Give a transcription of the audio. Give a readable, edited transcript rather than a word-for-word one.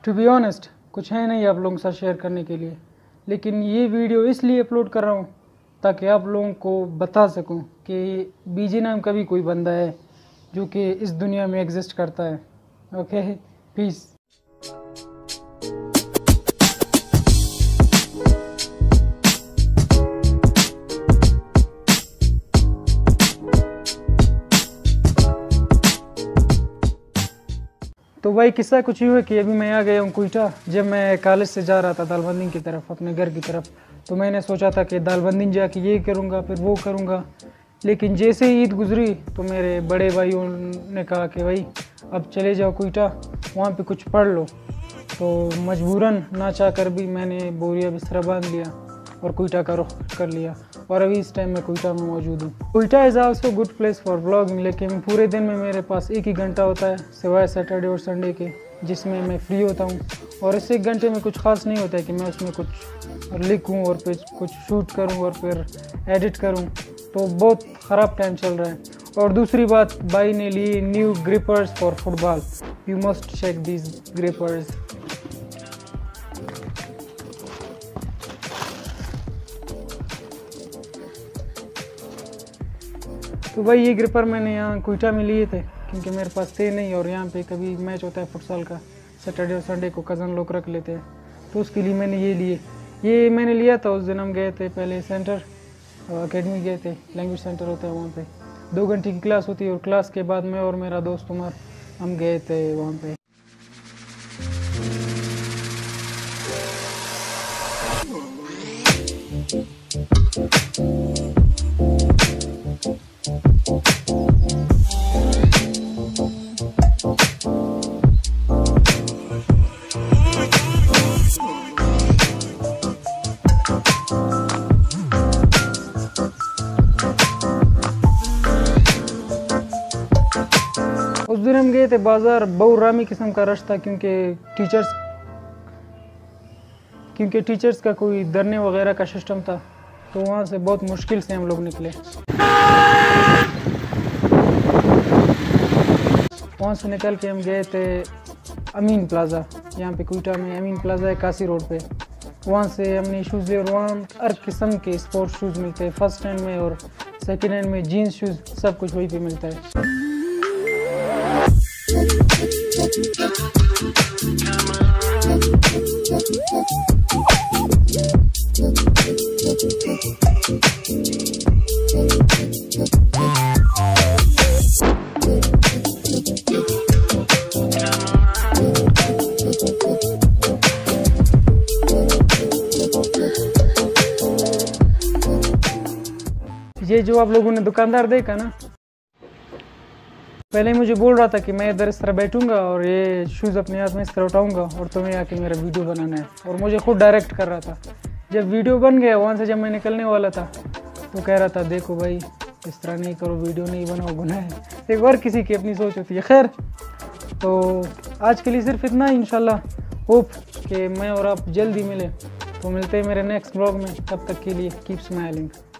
To be honest कुछ है नहीं आप लोगों के साथ शेयर करने के लिए, लेकिन ये वीडियो इसलिए अपलोड कर रहा हूँ ताकि आप लोगों को बता सकूँ कि बीजी नाम का भी कोई बंदा है जो कि इस दुनिया में एग्जिस्ट करता है। Okay, peace. तो भाई किस्सा कुछ यूँ है कि अभी मैं आ गया हूँ क्वेटा। जब मैं कॉलेज से जा रहा था दालबंदी की तरफ, अपने घर की तरफ, तो मैंने सोचा था कि दालबंदी जाके ये करूँगा फिर वो करूँगा। लेकिन जैसे ही ईद गुजरी तो मेरे बड़े भाइयों ने कहा कि भाई अब चले जाओ क्वेटा, वहाँ पे कुछ पढ़ लो। तो मजबूरन ना चाह कर भी मैंने बोरिया बिस्तरा बांध लिया और क्वेटा का रुख कर लिया, और अभी इस टाइम मैं क्वेटा में मौजूद हूँ। Quetta is also good place for vlogging, लेकिन पूरे दिन में मेरे पास एक ही घंटा होता है सिवाय सैटरडे और संडे के, जिसमें मैं फ्री होता हूँ। और इस एक घंटे में कुछ ख़ास नहीं होता है कि मैं उसमें कुछ लिखूँ और फिर कुछ शूट करूँ और फिर एडिट करूँ, तो बहुत ख़राब टाइम चल रहा है। और दूसरी बात, भाई ने ली new grippers for football. You must check these grippers. तो भाई ये ग्रिपर मैंने यहाँ क्वेटा में लिए थे क्योंकि मेरे पास थे नहीं, और यहाँ पे कभी मैच होता है फुटसाल का सैटरडे और संडे को, कज़न लोग रख लेते हैं, तो उसके लिए मैंने ये लिए। ये मैंने लिया था उस दिन हम गए थे पहले सेंटर एकेडमी गए थे, लैंग्वेज सेंटर होता है वहाँ पे 2 घंटे की क्लास होती है, और क्लास के बाद मैं और मेरा दोस्त उमर हम गए थे वहाँ पे। उस दिन हम गए थे बाज़ार, बहुरामी किस्म का रश था क्योंकि टीचर्स का कोई धरने वगैरह का सिस्टम था, तो वहाँ से बहुत मुश्किल से हम लोग निकले। वहाँ से निकल के हम गए थे अमीन प्लाज़ा, यहाँ पे क्वेटा में अमीन प्लाज़ा है कासी रोड पे। वहाँ से हमने शूज़ लिए और वहाँ हर किस्म के स्पोर्ट्स शूज़ मिलते हैं, फर्स्ट हैंड में और सेकेंड हैंड में, जीन्स शूज़ सब कुछ वहीं पे मिलता है। ये जो आप लोगों ने दुकानदार देखा ना, पहले मुझे बोल रहा था कि मैं इधर इस तरह बैठूंगा और ये शूज़ अपने हाथ में इस तरह उठाऊंगा और तुम्हें आके मेरा वीडियो बनाना है, और मुझे खुद डायरेक्ट कर रहा था। जब वीडियो बन गया, वहाँ से जब मैं निकलने वाला था तो कह रहा था देखो भाई इस तरह नहीं करो, वीडियो नहीं बनाओ, गुनाह है। एक बार किसी की अपनी सोच होती है। खैर, तो आज के लिए सिर्फ इतना ही। इंशाल्लाह होप कि मैं और आप जल्दी मिले, तो मिलते हैं मेरे नेक्स्ट ब्लॉग में। तब तक के लिए कीप स्माइलिंग।